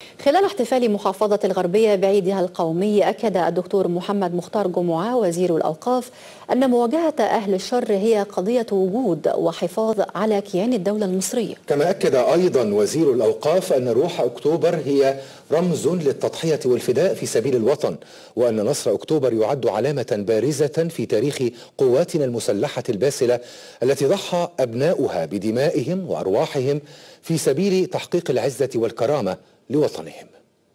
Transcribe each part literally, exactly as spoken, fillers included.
خلال احتفال محافظة الغربية بعيدها القومي، أكد الدكتور محمد مختار جمعة وزير الأوقاف أن مواجهة أهل الشر هي قضية وجود وحفاظ على كيان الدولة المصرية. كما أكد أيضا وزير الأوقاف أن روح أكتوبر هي رمز للتضحية والفداء في سبيل الوطن، وأن نصر أكتوبر يعد علامة بارزة في تاريخ قواتنا المسلحة الباسلة التي ضحى أبناؤها بدمائهم وأرواحهم في سبيل تحقيق العزة والكرامة لوطنهم.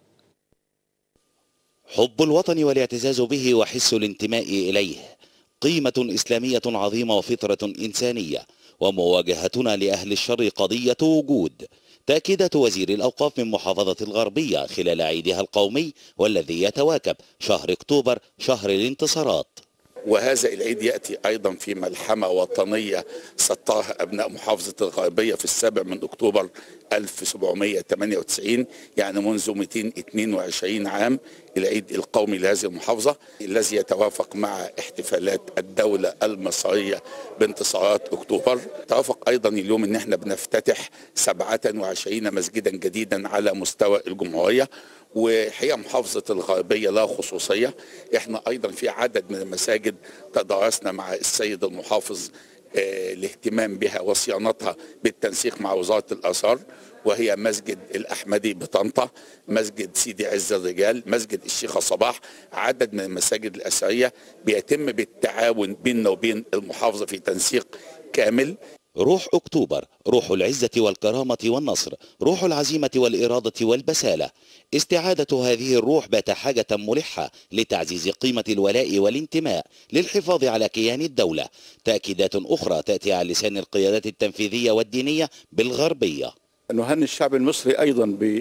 حب الوطن والاعتزاز به وحس الانتماء إليه قيمة إسلامية عظيمة وفطرة إنسانية، ومواجهتنا لأهل الشر قضية وجود. تأكيدات وزير الأوقاف من محافظة الغربية خلال عيدها القومي والذي يتواكب شهر أكتوبر شهر الانتصارات. وهذا العيد يأتي أيضا في ملحمة وطنية سطرها أبناء محافظة الغربية في السابع من أكتوبر ألف وسبعمائة وثمانية وتسعين، يعني منذ مئتين واثنين وعشرين عام، العيد القومي لهذه المحافظة الذي يتوافق مع احتفالات الدولة المصرية بانتصارات أكتوبر. توافق أيضا اليوم أن احنا بنفتتح سبعة وعشرين مسجدا جديدا على مستوى الجمهورية، وحقيقة محافظة الغربية لها خصوصية. احنا أيضا في عدد من المساجد تدارسنا مع السيد المحافظ اه الاهتمام بها وصيانتها بالتنسيق مع وزارة الآثار، وهي مسجد الأحمدي بطنطا، مسجد سيدي عز الرجال، مسجد الشيخة صباح. عدد من المساجد الأثرية بيتم بالتعاون بيننا وبين المحافظة في تنسيق كامل. روح أكتوبر روح العزة والكرامة والنصر، روح العزيمة والإرادة والبسالة. استعادة هذه الروح بات حاجة ملحة لتعزيز قيمة الولاء والانتماء للحفاظ على كيان الدولة. تأكيدات أخرى تأتي على لسان القيادات التنفيذية والدينية بالغربية. نهني الشعب المصري أيضا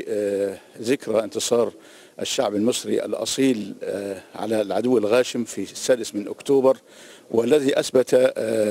بذكرى انتصار الشعب المصري الأصيل على العدو الغاشم في السادس من أكتوبر، والذي أثبت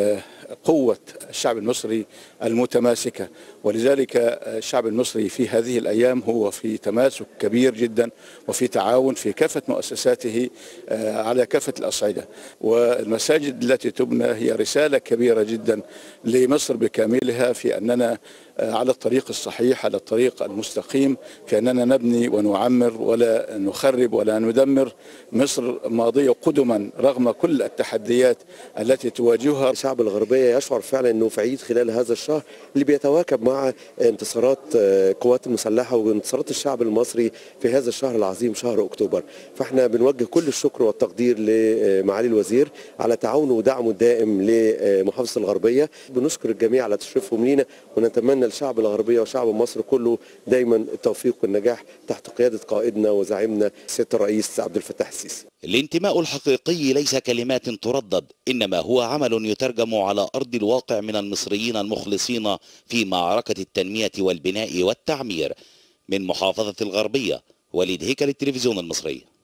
قوة الشعب المصري المتماسكة. ولذلك الشعب المصري في هذه الأيام هو في تماسك كبير جدا وفي تعاون في كافة مؤسساته على كافة الأصعدة. والمساجد التي تبنى هي رسالة كبيرة جدا لمصر بكاملها في أننا على الطريق الصحيح، على الطريق المستقيم، في أننا نبني ونعمر ولا نخرب ولا ندمر. مصر ماضية قدما رغم كل التحديات التي تواجهها. الشعب الغربية يشعر فعلا أنه في عيد خلال هذا الشهر اللي بيتواكب مع انتصارات القوات المسلحة وانتصارات الشعب المصري في هذا الشهر العظيم شهر أكتوبر. فاحنا بنوجه كل الشكر والتقدير لمعالي الوزير على تعاونه ودعمه الدائم لمحافظة الغربية. بنشكر الجميع على تشريفهم لينا، ونتمنى للشعب الغربية وشعب مصر كله دايما التوفيق والنجاح تحت قيادة قائدنا وزعيمنا سيادة الرئيس عبد الفتاح السيسي. الانتماء الحقيقي ليس كلمات تردد، إنما هو عمل يترجم على أرض الواقع من المصريين المخلصين في معركة التنمية والبناء والتعمير. من محافظة الغربية، وليد هيكل، التلفزيون المصري.